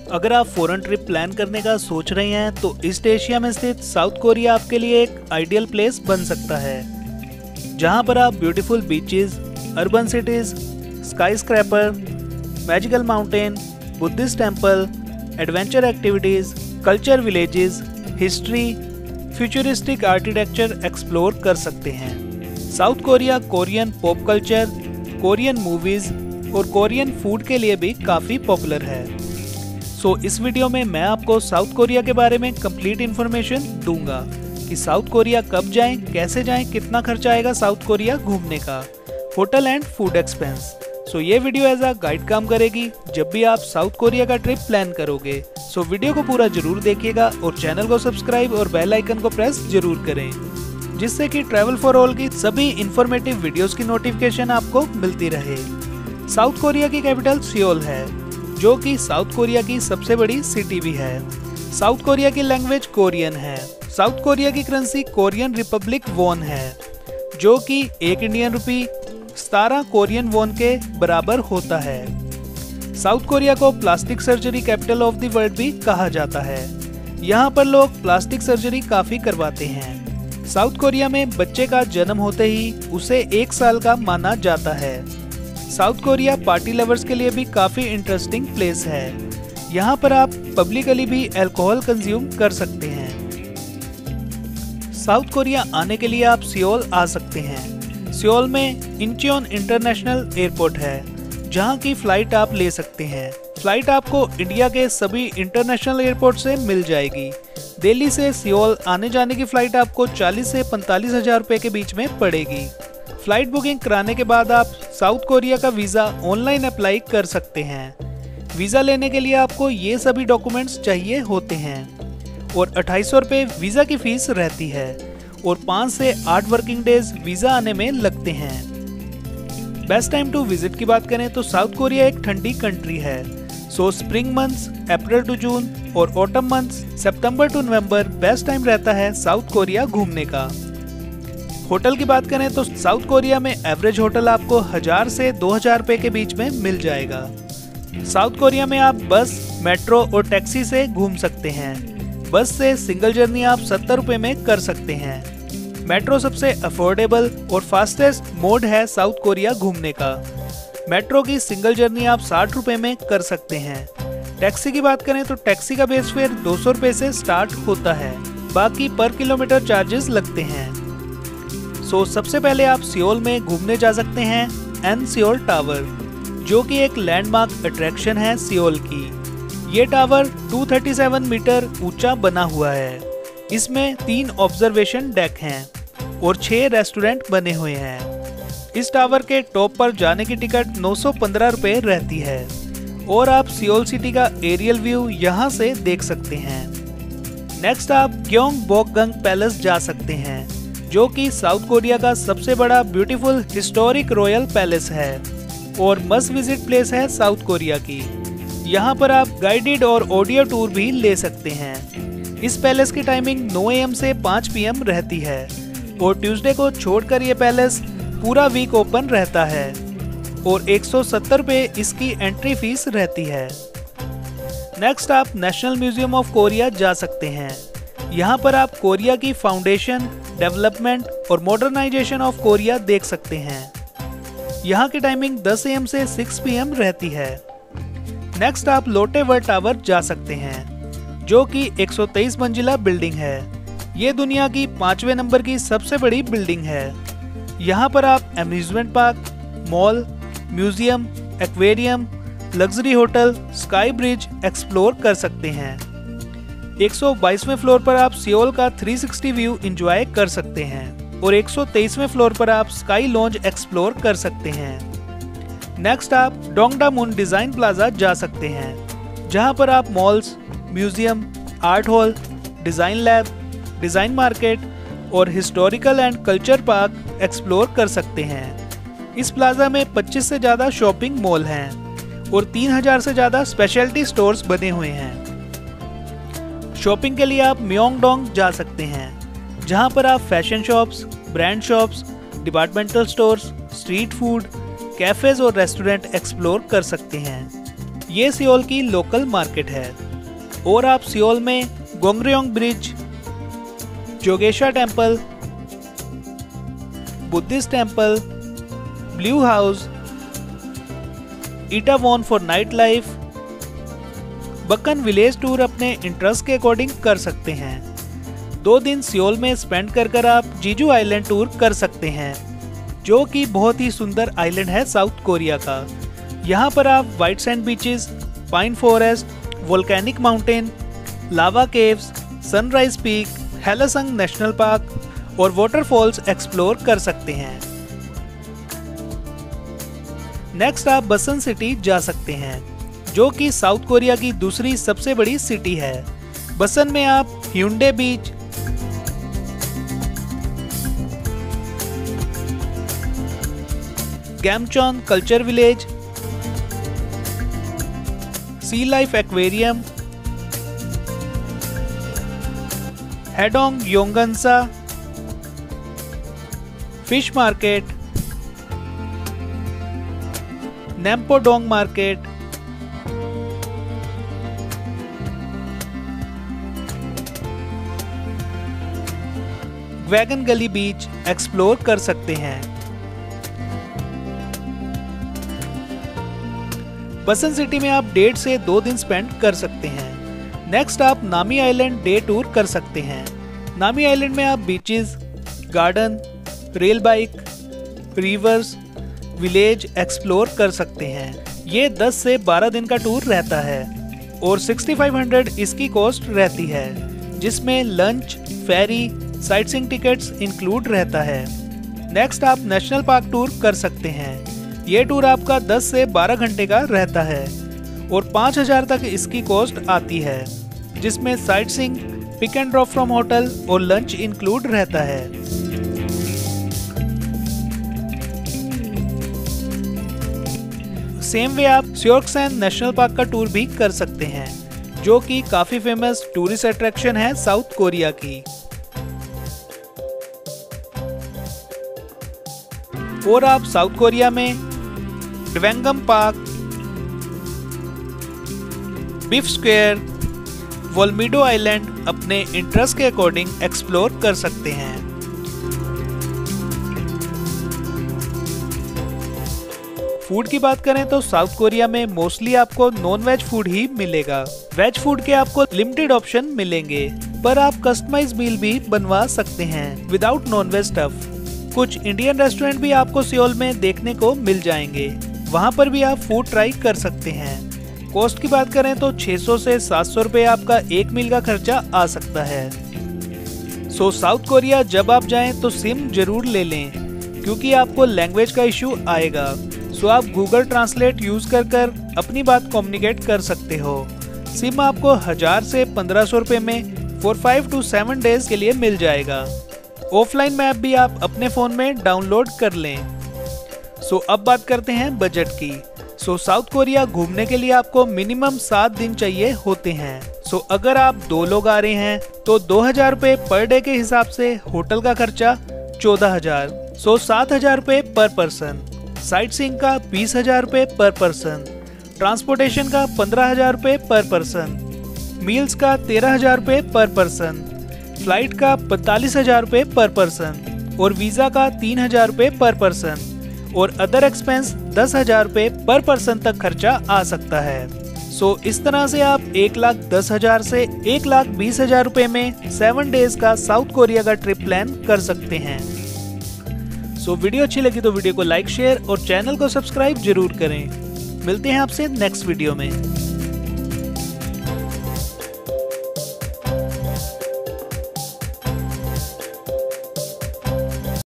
अगर आप foreign trip plan करने का सोच रहे हैं तो ईस्ट एशिया में स्थित साउथ कोरिया आपके लिए एक आइडियल प्लेस बन सकता है, जहां पर आप beautiful beaches, urban cities, skyscraper, magical mountain, Buddhist temple, adventure activities, culture villages, history, futuristic architecture explore कर सकते हैं। South Korea Korean pop culture, Korean movies और कोरियन फूड के लिए भी काफ़ी पॉपुलर है। सो इस वीडियो में मैं आपको साउथ कोरिया के बारे में कंप्लीट इन्फॉर्मेशन दूंगा कि साउथ कोरिया कब जाएं, कैसे जाएं, कितना खर्चा आएगा साउथ कोरिया घूमने का, hotel and food expense. So ये वीडियो एज अ गाइड काम करेगी जब भी आप साउथ कोरिया का ट्रिप प्लान करोगे। सो वीडियो को पूरा जरूर देखिएगा और चैनल को सब्सक्राइब और बेल आइकन को प्रेस जरूर करें, जिससे कि ट्रैवल फॉर ऑल की सभी इंफॉर्मेटिव वीडियोस की नोटिफिकेशन आपको मिलती रहे। साउथ कोरिया की कैपिटल सियोल है, जो कि साउथ कोरिया की सबसे बड़ी सिटी भी है। साउथ कोरिया की लैंग्वेज कोरियन है। साउथ कोरिया की करेंसी कोरियन रिपब्लिक वॉन है, जो कि 1 इंडियन रुपी 17 कोरियन वॉन के बराबर होता है। साउथ कोरिया को plastic surgery capital of the world भी कहा जाता है। यहाँ पर लोग प्लास्टिक सर्जरी काफी करवाते हैं। साउथ कोरिया में बच्चे का जन्म होते ही उसे 1 साल का माना जाता है। साउथ कोरिया पार्टी लवर्स के लिए भी काफी इंटरेस्टिंग प्लेस है। यहाँ पर आप पब्लिकली भी अल्कोहल कंज्यूम कर सकते हैं। साउथ कोरिया आने के लिए आप सियोल आ सकते हैं। सियोल में इंचियोन इंटरनेशनल एयरपोर्ट है, जहाँ की फ्लाइट आप ले सकते हैं। फ्लाइट आपको इंडिया के सभी इंटरनेशनल एयरपोर्ट से मिल जाएगी। दिल्ली से सियोल आने जाने की फ्लाइट आपको 40 से 45 हजार रुपए के बीच में पड़ेगी। फ्लाइट बुकिंग कराने के बाद आप साउथ कोरिया का वीज़ा ऑनलाइन अप्लाई कर सकते हैं। वीज़ा लेने के लिए आपको ये सभी डॉक्यूमेंट्स चाहिए होते हैं और 2800 रुपये वीज़ा की फीस रहती है और 5 से 8 वर्किंग डेज वीज़ा आने में लगते हैं। बेस्ट टाइम टू विजिट की बात करें तो साउथ कोरिया एक ठंडी कंट्री है। So spring months April to June और autumn months September to November best time रहता है साउथ कोरिया घूमने का। होटल की बात करें तो साउथ कोरिया में एवरेज होटल आपको 1000 से 2000 रुपए के बीच में मिल जाएगा। साउथ कोरिया में आप बस, मेट्रो और टैक्सी से घूम सकते हैं। बस से सिंगल जर्नी आप 70 रुपए में कर सकते हैं। मेट्रो सबसे अफोर्डेबल और फास्टेस्ट मोड है साउथ कोरिया घूमने का। मेट्रो की सिंगल जर्नी आप 60 रुपए में कर सकते हैं। टैक्सी की बात करें तो टैक्सी का बेस फेयर 200 रुपए से स्टार्ट होता है, बाकी पर किलोमीटर चार्जेस लगते हैं। सो सबसे पहले आप सियोल में घूमने जा सकते हैं एन सियोल टावर, जो कि एक लैंडमार्क अट्रैक्शन है सियोल की। ये टावर 237 मीटर ऊंचा बना हुआ है। इसमें 3 ऑब्जर्वेशन डेक हैं और 6 रेस्टोरेंट बने हुए हैं। इस टावर के टॉप पर जाने की टिकट 915 रुपए रहती है और आप सियोल सिटी का एरियल व्यू यहाँ से देख सकते हैं। नेक्स्ट आप गयोंगबोकगंग पैलेस जा सकते हैं, जो कि साउथ कोरिया का सबसे बड़ा ब्यूटीफुल हिस्टोरिक रॉयल पैलेस है और मस्ट विजिट प्लेस है साउथ कोरिया की। यहाँ पर आप गाइडेड और ऑडियो टूर भी ले सकते हैं। इस पैलेस की टाइमिंग 9 AM से 5 PM रहती है और ट्यूसडे को छोड़कर ये पैलेस पूरा वीक ओपन रहता है और 170 रुपए इसकी एंट्री फीस रहती है। नेक्स्ट आप नेशनल म्यूजियम ऑफ कोरिया जा सकते हैं। यहाँ पर आप कोरिया की फाउंडेशन, डेवलपमेंट और मॉडर्नाइजेशन ऑफ कोरिया देख सकते हैं। यहाँ की टाइमिंग 10 AM से 6 PM रहती है। नेक्स्ट आप लोटे वर्ल्ड टावर जा सकते हैं, जो कि 123 मंजिला बिल्डिंग है। ये दुनिया की 5वें नंबर की सबसे बड़ी बिल्डिंग है। यहाँ पर आप amusement park, mall, museum, aquarium, luxury hotel, sky bridge explore कर सकते हैं। 122वें फ्लोर पर आप सियोल का 360 व्यू एंजॉय कर सकते हैं और 123वें फ्लोर पर आप स्काई लॉन्ज एक्सप्लोर कर सकते हैं। नेक्स्ट आप डोंगडामुन डिजाइन प्लाजा जा सकते हैं, जहां पर आप malls, museum, art hall, design lab, design market और historical and culture park explore कर सकते हैं। इस प्लाजा में 25 से ज्यादा शॉपिंग मॉल हैं और 3000 से ज्यादा स्पेशलिटी स्टोर्स बने हुए हैं। शॉपिंग के लिए आप म्योंगडोंग जा सकते हैं, जहां पर आप fashion shops, brand shops, departmental stores, street food, cafes और रेस्टोरेंट एक्सप्लोर कर सकते हैं। ये सियोल की लोकल मार्केट है। और आप सियोल में गोंगरेओंग ब्रिज, जोगेशा temple, Buddhist temple, blue house, Itaewon for night life, Bukchon village tour अपने इंटरेस्ट के अकॉर्डिंग कर सकते हैं। 2 दिन सियोल में स्पेंड कर आप जीजू आइलैंड टूर कर सकते हैं, जो कि बहुत ही सुंदर आइलैंड है साउथ कोरिया का। यहाँ पर आप white sand beaches, pine forest, volcanic mountain, lava caves, sunrise peak, Hallasan national park और वाटरफॉल्स एक्सप्लोर कर सकते हैं। नेक्स्ट आप बसन सिटी जा सकते हैं, जो कि साउथ कोरिया की दूसरी सबसे बड़ी सिटी है। बसन में आप Haeundae beach, Gamcheon culture village, sea life aquarium, Haedong Yonggungsa, fish market, Nampodong market, Gwangalli beach explore कर सकते हैं। बसन सिटी में आप 1.5 से 2 दिन स्पेंड कर सकते हैं। नेक्स्ट आप नामी आइलैंड डे टूर कर सकते हैं। नामी आइलैंड में आप beaches, garden, rail bike, rivers, village explore कर सकते हैं। ये 10 से 12 दिन का टूर रहता है और 6500 इसकी कॉस्ट रहती है, जिसमें lunch, ferry, sightseeing tickets include रहता है। नेक्स्ट आप नेशनल पार्क टूर कर सकते हैं। ये टूर आपका 10 से 12 घंटे का रहता है और 5000 तक इसकी कॉस्ट आती है, जिसमें sightseeing, pick and drop from hotel और लंच इंक्लूड रहता है। सेम वे आप स्योर्कसेन नेशनल पार्क का टूर भी कर सकते हैं, जो कि काफी फेमस टूरिस्ट अट्रैक्शन है साउथ कोरिया की। और आप साउथ कोरिया में ड्वेंगम park, BIFF square, Wolmido island अपने इंटरेस्ट के अकॉर्डिंग एक्सप्लोर कर सकते हैं। फूड की बात करें तो साउथ कोरिया में मोस्टली आपको नॉन वेज फूड ही मिलेगा। वेज फूड के आपको लिमिटेड ऑप्शन मिलेंगे, पर आप कस्टमाइज मील भी बनवा सकते हैं विदाउट नॉन वेज स्टफ। कुछ इंडियन रेस्टोरेंट भी आपको सियोल में देखने को मिल जाएंगे, वहाँ पर भी आप फूड ट्राई कर सकते हैं। कॉस्ट की बात करें तो 600 से 700 रुपए आपका एक मील का खर्चा आ सकता है। सो साउथ कोरिया जब आप जाएं तो सिम जरूर ले लें, क्योंकि आपको लैंग्वेज का इशू आएगा। सो आप गूगल ट्रांसलेट यूज कर अपनी बात कम्युनिकेट कर सकते हो। सिम आपको 1000 से 1500 रुपए में 5 to 7 डेज के लिए मिल जाएगा। ऑफलाइन मैप भी आप अपने फोन में डाउनलोड कर लें। सो अब बात करते हैं बजट की। सो साउथ कोरिया घूमने के लिए आपको मिनिमम 7 दिन चाहिए होते हैं। सो अगर आप 2 लोग आ रहे हैं तो 2000 रुपए पर डे के हिसाब से होटल का खर्चा 14000, सो 7000 रुपए पर पर्सन। साइटसीइंग का 20000 रुपए पर पर्सन, ट्रांसपोर्टेशन का 15000 रुपए पर पर्सन, मील्स का 13000 रुपए पर पर्सन, फ्लाइट का 45000 रुपए पर पर्सन और वीजा का 3000 रुपए पर पर्सन और अदर एक्सपेंस 10000 रुपए पर पर्सन तक खर्चा आ सकता है। सो इस तरह से आप 1,10,000 से 1,20,000 रुपए में 7 डेज का साउथ कोरिया का ट्रिप प्लान कर सकते हैं। सो वीडियो अच्छी लगी तो वीडियो को लाइक, शेयर और चैनल को सब्सक्राइब जरूर करें। मिलते हैं आपसे नेक्स्ट वीडियो में।